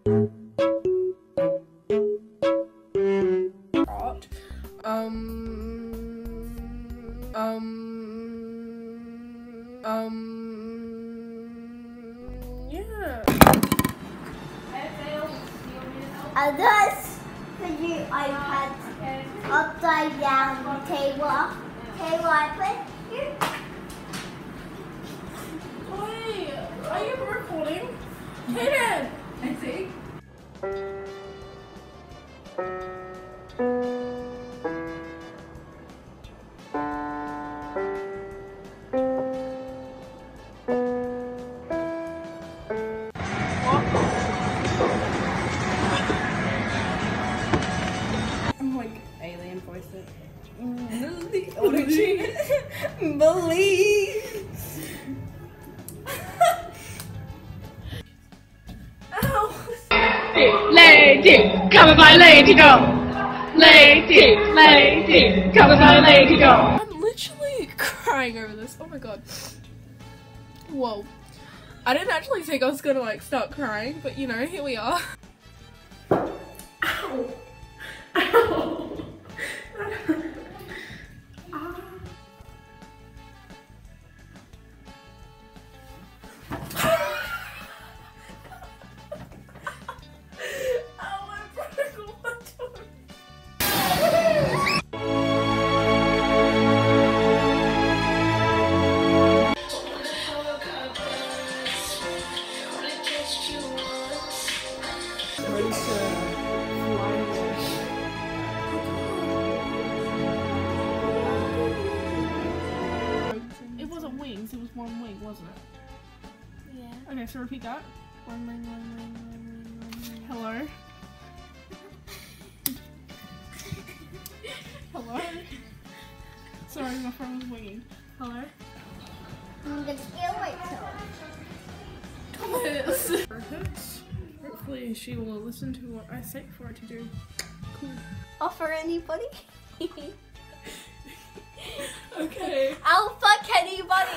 Yeah. Others put your iPad upside down the table. Table I put here. Wait, are you recording? Kaden! I see. I'm like alien voice it. Believe. Lady, come my lady go. Lady, lady, come my lady go. I'm literally crying over this. Oh my god. Whoa. I didn't actually think I was gonna like start crying, but you know, here we are. Ow. Ow. It wasn't wings, it was one wing, wasn't it? Yeah. Okay, so repeat that. One wing, one wing, one wing, one wing. Hello? Hello? Sorry, my phone was winging. Hello? I'm gonna steal myself. Thomas! Hopefully she will listen to what I say for her to do. Cool. Offer anybody? Okay. I'll fuck anybody.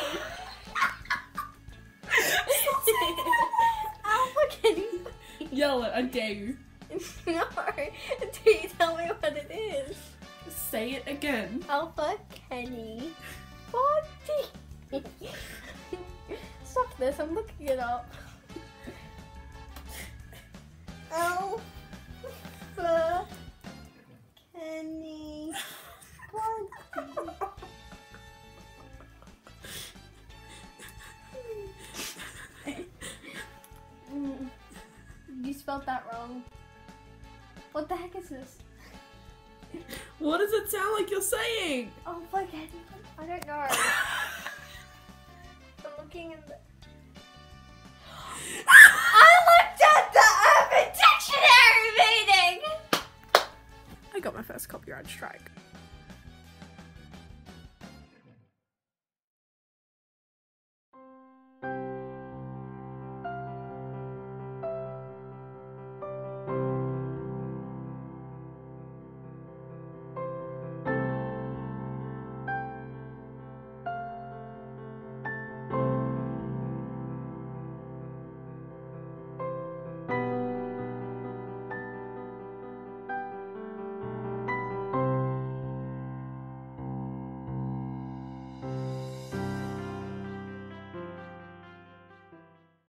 I'll fuck anybody. Yell it, I dare you. No, until you tell me what it is. Say it again. I'll fuck Kenny. Body. Stop this, I'm looking it up. I'll fuck Kenny. Body. You spelled that wrong. What the heck is this? What does it sound like you're saying? Oh my god, I don't know. I'm looking in the... I looked at the Urban Dictionary meaning! I got my first copyright strike.